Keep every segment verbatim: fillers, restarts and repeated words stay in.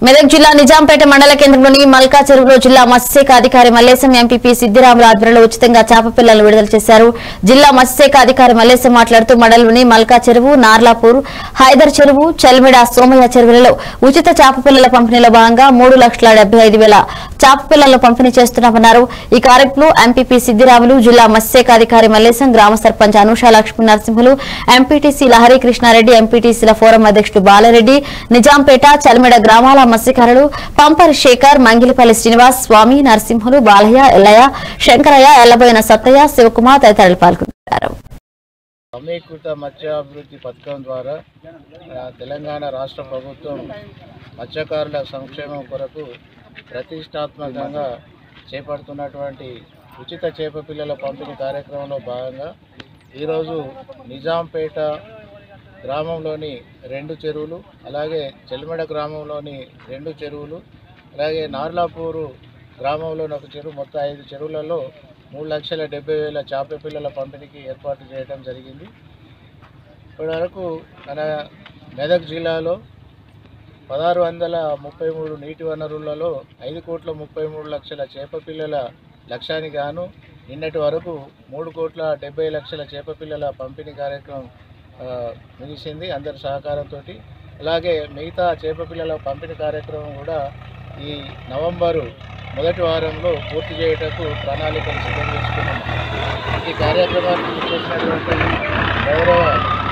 మెదక్ జిల్లా నిజాంపేట మండల కేంద్రంలోని మల్కా చెరువులో జిల్లా మత్స్యశాఖ అధికారి మల్లేశం ఎంపీపీ సిద్దిరాములు ఆధ్వర్యంలో ఉచితంగా చేప పిల్లలను విడుదల చేశారు. జిల్లా మత్స్యశాఖ అధికారి మల్లేశం మాట్లాడుతూ మండలంలోని మల్కా చెరువు, నార్లాపూర్, హైదర్ చెరువు, చెల్మిడ, సోమయ్య చెరువులలో ఉచిత చేప పిల్లల పంపిణీలో భాగంగా మూడు లక్షల డెబ్బై ఐదు వేల చేప పిల్లలను పంపిణీ చేస్తున్నామన్నారు. ఈ కార్యక్రమంలో ఎంపీపీ సిద్దిరాములు, జిల్లా మత్స్యశాఖ అధికారి మల్లేశం, గ్రామ సర్పంచ్ అనూష లక్ష్మీ నరసింహులు, ఎంపీటీసీ లహరి కృష్ణారెడ్డి, ఎంపీటీసీల ఫోరం అధ్యక్షుడు బాలరెడ్డి, నిజాంపేట, చెల్మిడ గ్రామాల మత్స్యకారులు పంపరి శేఖర్, మంగిలిపల్లి శ్రీనివాస్, స్వామి, నరసింహులు, బాలయ్య, ఎల్లయ్య, శంకరయ్య, ఎల్లబోయిన సత్తయ్య, శివకుమార్ తదితరులు పాల్గొన్నారు. సమీకృత మత్స్యాభివృద్ధి పథకం ద్వారా తెలంగాణ రాష్ట్ర ప్రభుత్వం మత్స్యకారుల సంక్షేమం కొరకు ప్రతిష్టాత్మకంగా చేపడుతున్నటువంటి ఉచిత చేప పిల్లల పంపిణీ కార్యక్రమంలో భాగంగా ఈరోజు నిజాంపేట గ్రామంలోని రెండు చెరువులు, అలాగే చెల్మెడ గ్రామంలోని రెండు చెరువులు, అలాగే నార్లాపూరు గ్రామంలోని ఒక చెరువు, మొత్తం ఐదు చెరువులలో మూడు లక్షల డెబ్బై వేల చేప పిల్లల పంపిణీకి ఏర్పాటు చేయడం జరిగింది. ఇప్పటి వరకు మన మెదక్ జిల్లాలో పదహారు వందల ముప్పై మూడు నీటి వనరులలో ఐదు కోట్ల ముప్పై మూడు లక్షల చేప పిల్లల లక్ష్యానికి గాను నిన్నటి వరకు మూడు కోట్ల డెబ్బై లక్షల చేప పిల్లల పంపిణీ కార్యక్రమం ముగిసింది అందరి సహకారంతో. అలాగే మిగతా చేప పిల్లల పంపిణీ కార్యక్రమం కూడా ఈ నవంబరు మొదటి వారంలో పూర్తి చేయటకు ప్రణాళికలు సిద్ధం చేసుకున్నాం. ఈ కార్యక్రమానికి చేసినటువంటి గౌరవ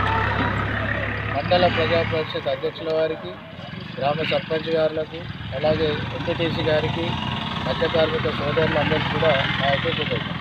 మండల ప్రజా పరిషత్ అధ్యక్షుల వారికి, గ్రామ సర్పంచ్ గారులకు, అలాగే ఎంపీటీసీ గారికి, మత్స్య కార్మిక సోదరులందరికీ కూడా నా యొక్క